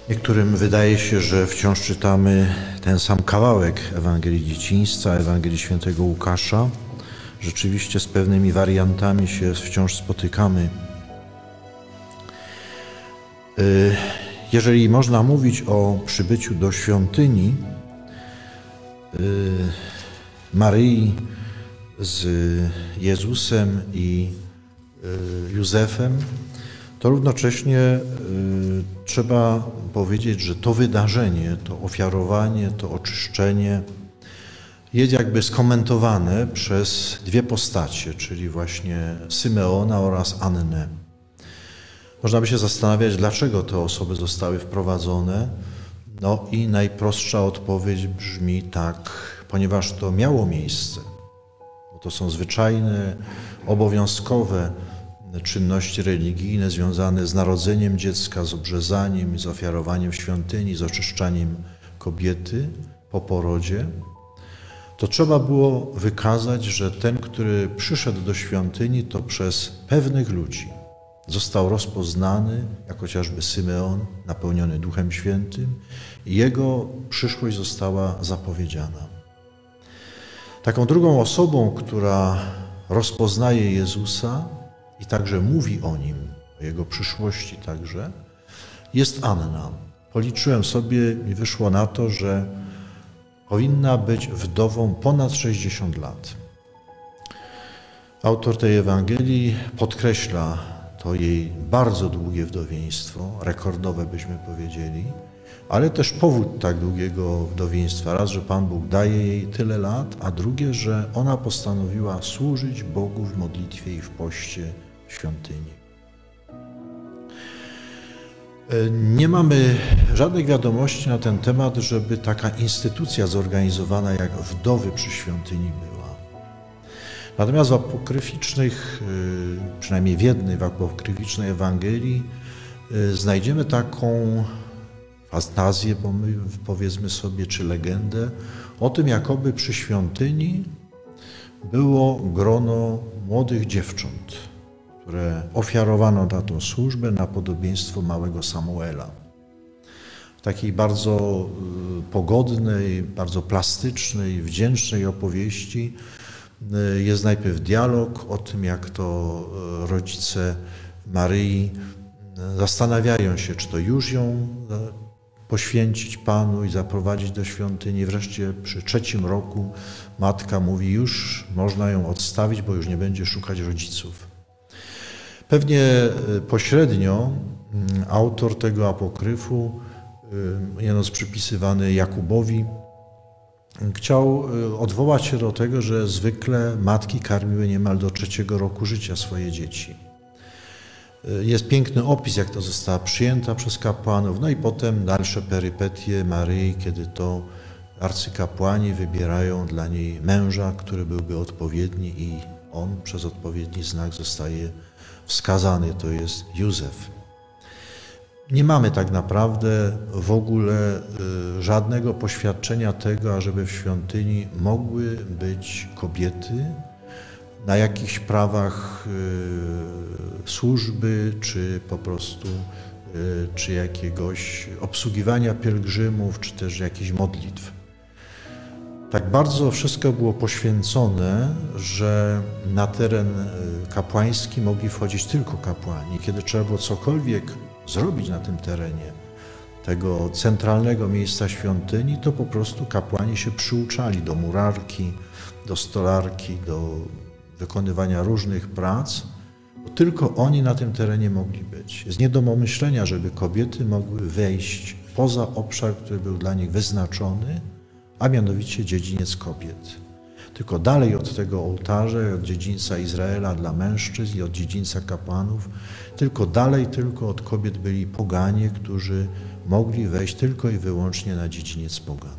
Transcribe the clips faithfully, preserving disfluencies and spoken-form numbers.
Niektórym wydaje się, że wciąż czytamy ten sam kawałek Ewangelii Dzieciństwa, Ewangelii Świętego Łukasza. Rzeczywiście z pewnymi wariantami się wciąż spotykamy. Jeżeli można mówić o przybyciu do świątyni Maryi z Jezusem i Józefem, to równocześnie trzeba powiedzieć, że to wydarzenie, to ofiarowanie, to oczyszczenie jest jakby skomentowane przez dwie postacie, czyli właśnie Symeona oraz Annę. Można by się zastanawiać, dlaczego te osoby zostały wprowadzone. No i najprostsza odpowiedź brzmi tak, ponieważ to miało miejsce. Bo to są zwyczajne, obowiązkowe czynności religijne związane z narodzeniem dziecka, z obrzezaniem, z ofiarowaniem w świątyni, z oczyszczaniem kobiety po porodzie, to trzeba było wykazać, że ten, który przyszedł do świątyni, to przez pewnych ludzi został rozpoznany, jak chociażby Symeon, napełniony Duchem Świętym, i jego przyszłość została zapowiedziana. Taką drugą osobą, która rozpoznaje Jezusa i także mówi o Nim, o Jego przyszłości także, jest Anna. Policzyłem sobie i wyszło na to, że powinna być wdową ponad sześćdziesiąt lat. Autor tej Ewangelii podkreśla to jej bardzo długie wdowieństwo, rekordowe byśmy powiedzieli, ale też powód tak długiego wdowieństwa. Raz, że Pan Bóg daje jej tyle lat, a drugie, że ona postanowiła służyć Bogu w modlitwie i w poście w świątyni. Nie mamy żadnych wiadomości na ten temat, żeby taka instytucja zorganizowana jak wdowy przy świątyni była. Natomiast w apokryficznych, przynajmniej w jednej w apokryficznej Ewangelii, znajdziemy taką fantazję, powiedzmy sobie, czy legendę o tym, jakoby przy świątyni było grono młodych dziewcząt, które ofiarowano na tą służbę na podobieństwo małego Samuela. W takiej bardzo pogodnej, bardzo plastycznej, wdzięcznej opowieści jest najpierw dialog o tym, jak to rodzice Maryi zastanawiają się, czy to już ją poświęcić Panu i zaprowadzić do świątyni. Wreszcie przy trzecim roku matka mówi, już można ją odstawić, bo już nie będzie szukać rodziców. Pewnie pośrednio autor tego apokryfu, jednosť przypisywany Jakubowi, chciał odwołać się do tego, że zwykle matki karmiły niemal do trzeciego roku życia swoje dzieci. Jest piękny opis, jak to została przyjęta przez kapłanów, no i potem dalsze perypetie Maryi, kiedy to arcykapłani wybierają dla niej męża, który byłby odpowiedni, i on przez odpowiedni znak zostaje wskazany, to jest Józef. Nie mamy tak naprawdę w ogóle żadnego poświadczenia tego, ażeby w świątyni mogły być kobiety na jakichś prawach służby, czy po prostu czy jakiegoś obsługiwania pielgrzymów, czy też jakichś modlitw. Tak bardzo wszystko było poświęcone, że na teren kapłański mogli wchodzić tylko kapłani. Kiedy trzeba było cokolwiek zrobić na tym terenie tego centralnego miejsca świątyni, to po prostu kapłani się przyuczali do murarki, do stolarki, do wykonywania różnych prac, bo tylko oni na tym terenie mogli być. Jest nie do pomyślenia, żeby kobiety mogły wejść poza obszar, który był dla nich wyznaczony, a mianowicie dziedziniec kobiet. Tylko dalej od tego ołtarza, od dziedzińca Izraela dla mężczyzn i od dziedzińca kapłanów, tylko dalej tylko od kobiet byli poganie, którzy mogli wejść tylko i wyłącznie na dziedziniec pogan.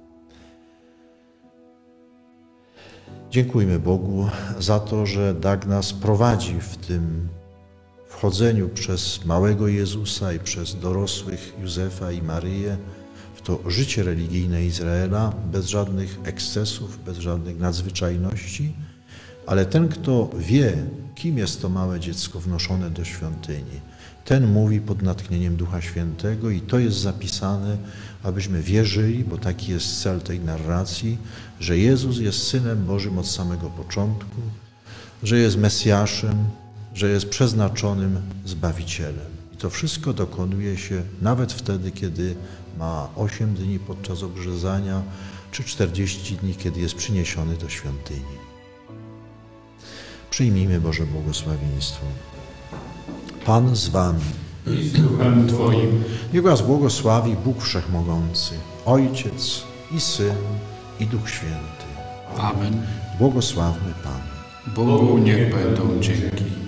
Dziękujmy Bogu za to, że tak nas prowadzi w tym wchodzeniu przez małego Jezusa i przez dorosłych Józefa i Maryję w to życie religijne Izraela bez żadnych ekscesów, bez żadnych nadzwyczajności, ale ten, kto wie, kim jest to małe dziecko wnoszone do świątyni, ten mówi pod natchnieniem Ducha Świętego i to jest zapisane, abyśmy wierzyli, bo taki jest cel tej narracji, że Jezus jest Synem Bożym od samego początku, że jest Mesjaszem, że jest przeznaczonym Zbawicielem. I to wszystko dokonuje się nawet wtedy, kiedy ma osiem dni podczas obrzezania, czy czterdzieści dni, kiedy jest przyniesiony do świątyni. Przyjmijmy Boże błogosławieństwo. Pan z wami. I z duchem Twoim. Niech was błogosławi Bóg Wszechmogący, Ojciec i Syn i Duch Święty. Amen. Błogosławmy Pana. Bogu niech będą dzięki.